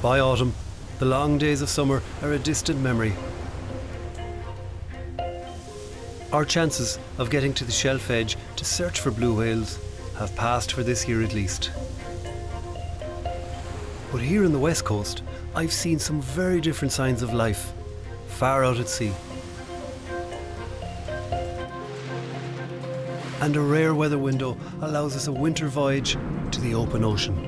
By autumn, the long days of summer are a distant memory. Our chances of getting to the shelf edge to search for blue whales have passed for this year at least. But here on the west coast, I've seen some very different signs of life, far out at sea. And a rare weather window allows us a winter voyage to the open ocean.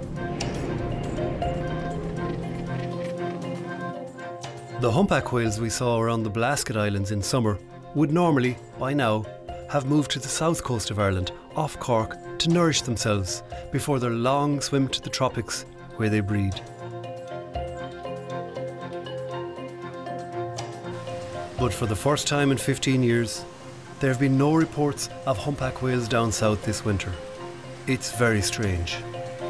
The humpback whales we saw around the Blasket Islands in summer would normally, by now, have moved to the south coast of Ireland, off Cork, to nourish themselves before their long swim to the tropics where they breed. But for the first time in 15 years, there have been no reports of humpback whales down south this winter. It's very strange.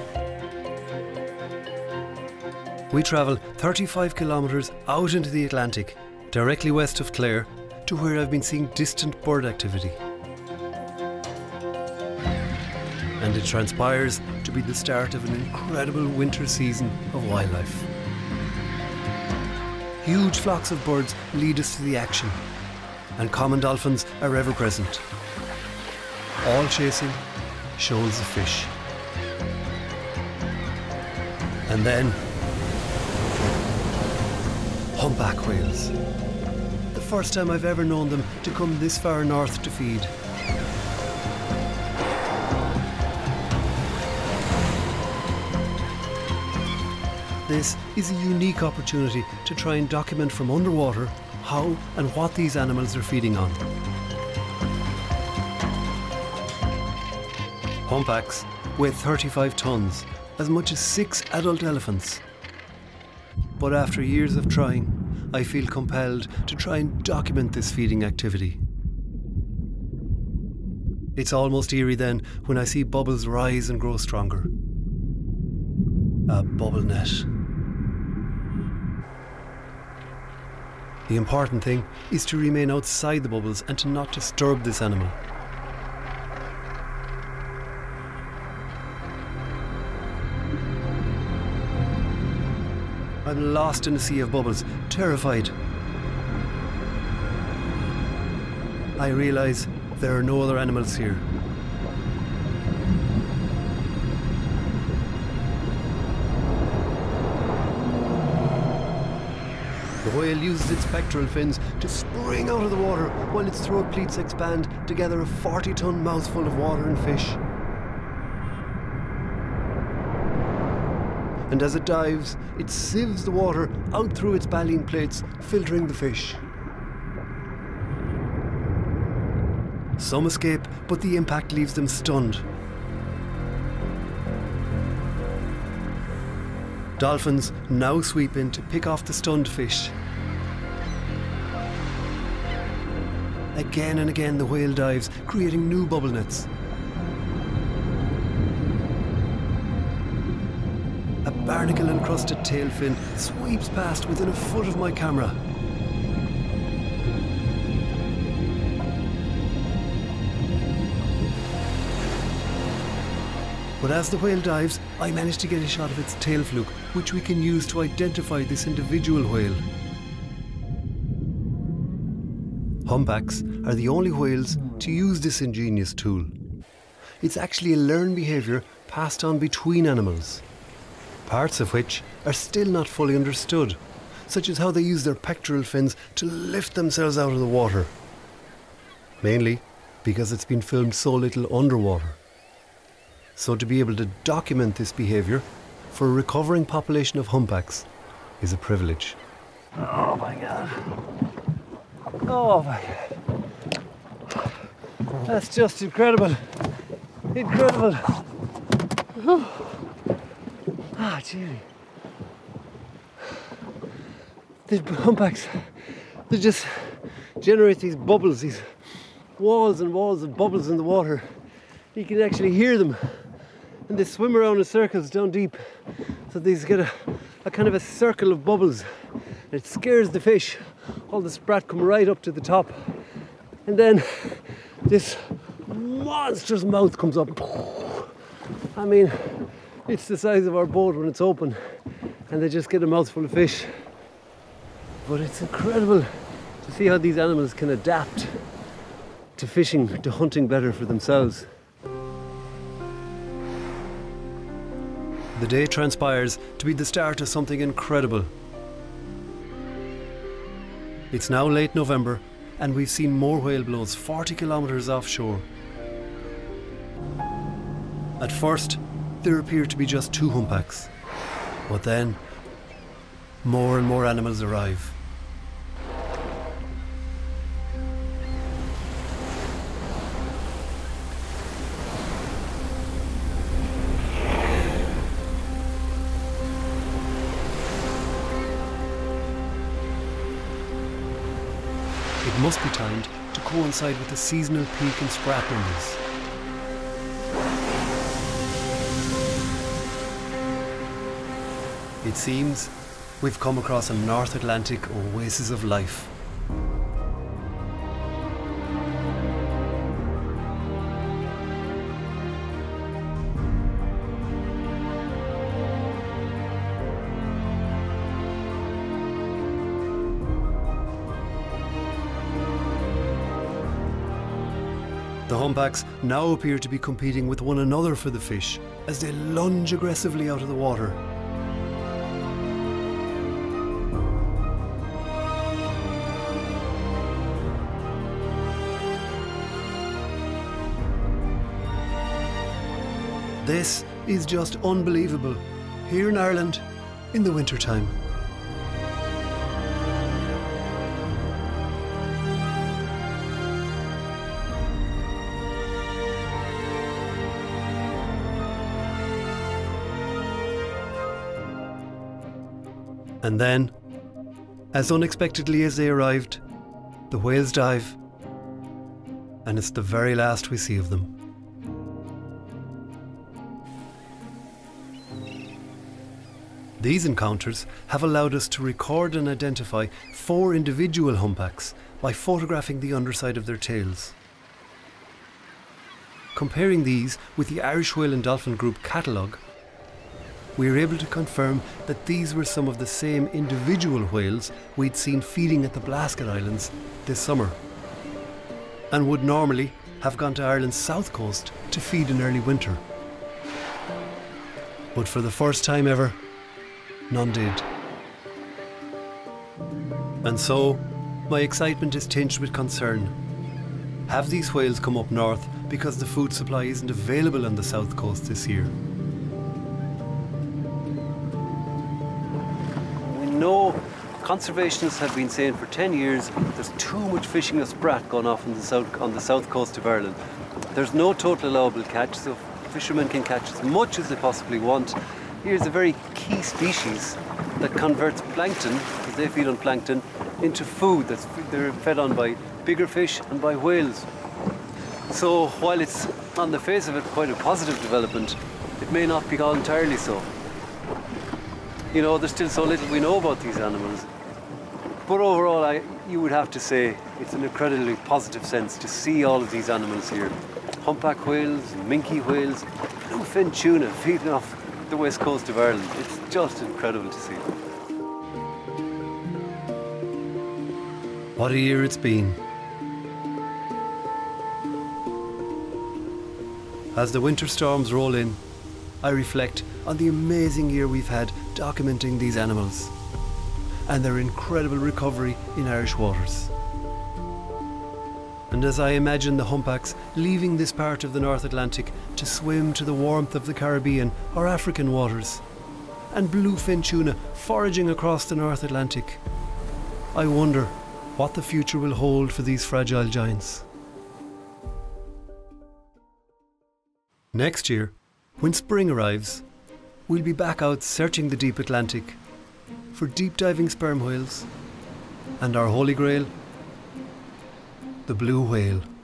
We travel 35 kilometres out into the Atlantic, directly west of Clare, to where I've been seeing distant bird activity. And it transpires to be the start of an incredible winter season of wildlife. Huge flocks of birds lead us to the action, and common dolphins are ever present, all chasing shoals of fish. And then humpback whales. The first time I've ever known them to come this far north to feed. This is a unique opportunity to try and document from underwater how and what these animals are feeding on. Humpbacks weigh 35 tonnes, as much as 6 adult elephants. But after years of trying, I feel compelled to try and document this feeding activity. It's almost eerie then when I see bubbles rise and grow stronger. A bubble net. The important thing is to remain outside the bubbles and to not disturb this animal. I'm lost in a sea of bubbles, terrified. I realise there are no other animals here. The whale uses its pectoral fins to spring out of the water while its throat pleats expand to gather a 40-ton mouthful of water and fish. And as it dives, it sieves the water out through its baleen plates, filtering the fish. Some escape, but the impact leaves them stunned. Dolphins now sweep in to pick off the stunned fish. Again and again the whale dives, creating new bubble nets. A barnacle-encrusted tail fin sweeps past within a foot of my camera. But as the whale dives, I manage to get a shot of its tail fluke, which we can use to identify this individual whale. Humpbacks are the only whales to use this ingenious tool. It's actually a learned behaviour passed on between animals, parts of which are still not fully understood, such as how they use their pectoral fins to lift themselves out of the water. Mainly because it's been filmed so little underwater. So to be able to document this behaviour for a recovering population of humpbacks is a privilege. Oh my God. Oh my God. That's just incredible. Incredible. Ah, gee. These humpbacks, they just generate these bubbles, these walls and walls of bubbles in the water. You can actually hear them. And they swim around in circles down deep. So these get a kind of a circle of bubbles. It scares the fish. All the sprat come right up to the top. And then this monstrous mouth comes up. I mean, it's the size of our boat when it's open. and they just get a mouthful of fish. But it's incredible to see how these animals can adapt to fishing, to hunting better for themselves. The day transpires to be the start of something incredible. It's now late November and we've seen more whale blows 40 kilometres offshore. At first, there appeared to be just 2 humpbacks, but then more and more animals arrive. It must be timed to coincide with the seasonal peak in sprat numbers. It seems we've come across a North Atlantic oasis of life. The humpbacks now appear to be competing with one another for the fish as they lunge aggressively out of the water. This is just unbelievable, here in Ireland in the winter time. And then, as unexpectedly as they arrived, the whales dive, and it's the very last we see of them. These encounters have allowed us to record and identify 4 individual humpbacks by photographing the underside of their tails. Comparing these with the Irish Whale and Dolphin Group catalogue, we are able to confirm that these were some of the same individual whales we'd seen feeding at the Blasket Islands this summer, and would normally have gone to Ireland's south coast to feed in early winter. But for the first time ever, none did. And so, my excitement is tinged with concern. Have these whales come up north because the food supply isn't available on the south coast this year? We know conservationists have been saying for 10 years there's too much fishing of sprat going off on the south coast of Ireland. There's no total allowable catch, so fishermen can catch as much as they possibly want. Here's a very key species that converts plankton, because they feed on plankton, into food they're fed on by bigger fish and by whales. So while it's on the face of it quite a positive development, it may not be all entirely so. You know, there's still so little we know about these animals. But overall, you would have to say it's an incredibly positive sense to see all of these animals here. Humpback whales, minke whales, bluefin tuna feeding off the west coast of Ireland. It's just incredible to see. What a year it's been. As the winter storms roll in, I reflect on the amazing year we've had documenting these animals and their incredible recovery in Irish waters. And as I imagine the humpbacks leaving this part of the North Atlantic to swim to the warmth of the Caribbean or African waters, and bluefin tuna foraging across the North Atlantic, I wonder what the future will hold for these fragile giants. Next year, when spring arrives, we'll be back out searching the deep Atlantic for deep diving sperm whales and our holy grail, the blue whale.